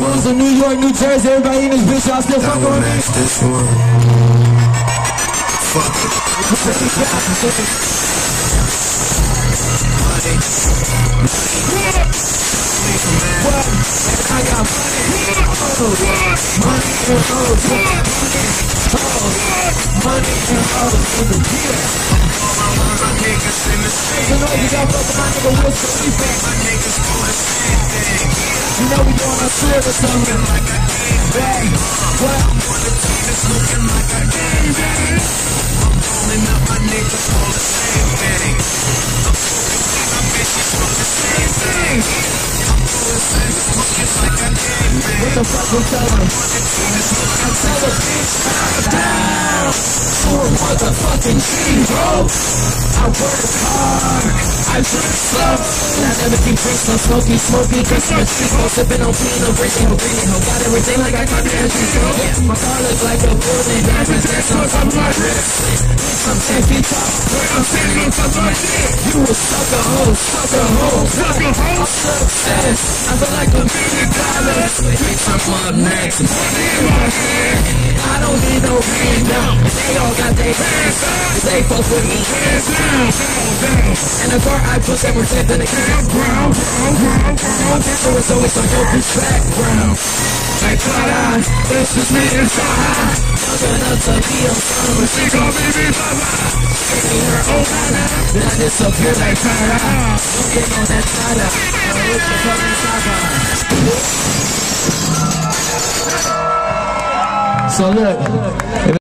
rules in New York, New Jersey, everybody in this bitch, y'all still fucking with me? This one. Fuck it. What? I got money. Money and hoes. Money and hoes in the beer. So know you got fuck my nigga with some feedback. You know we doing a tour or something. What? I'm on the team that's looking like a gang bang. I'm calling out my niggas all the same thing. I'm bitches for the same thing. I'm pulling sense, looking like a gang bang. What the fuck we tell them? I tell the bitch, bow down. For a motherfucking team, bro. I work hard, I drink slow. And I never keep drinks, no smoky. Christmas tree, no sipping on Pinot Grigio. Got everything like I got the entry. My car looks like a building. Diamonds dance on top of my wrist. I'm 10 feet tall, where I'm standing on top of my shit. You a sucker hoe. Success, I feel like $1 million. Bitch, I'm up next. Money in my hand. I don't need no ring now. They all got their hands up. They fuck with me. Hands down. And the car I put them were safe in the campground. So it's always on your bitch background. Like Clara, this is me inside. Young enough to be a son, but she gon' be me mama. Taking her over, then I disappear like Clara. Don't get on that Clara. So look.